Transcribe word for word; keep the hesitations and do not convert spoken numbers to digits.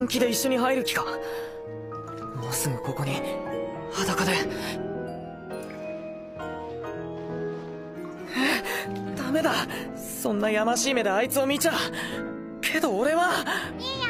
本気で一緒に入る気か。もうすぐここに裸で。え、ダメだ。そんなやましい目であいつを見ちゃ。けど俺は。 いい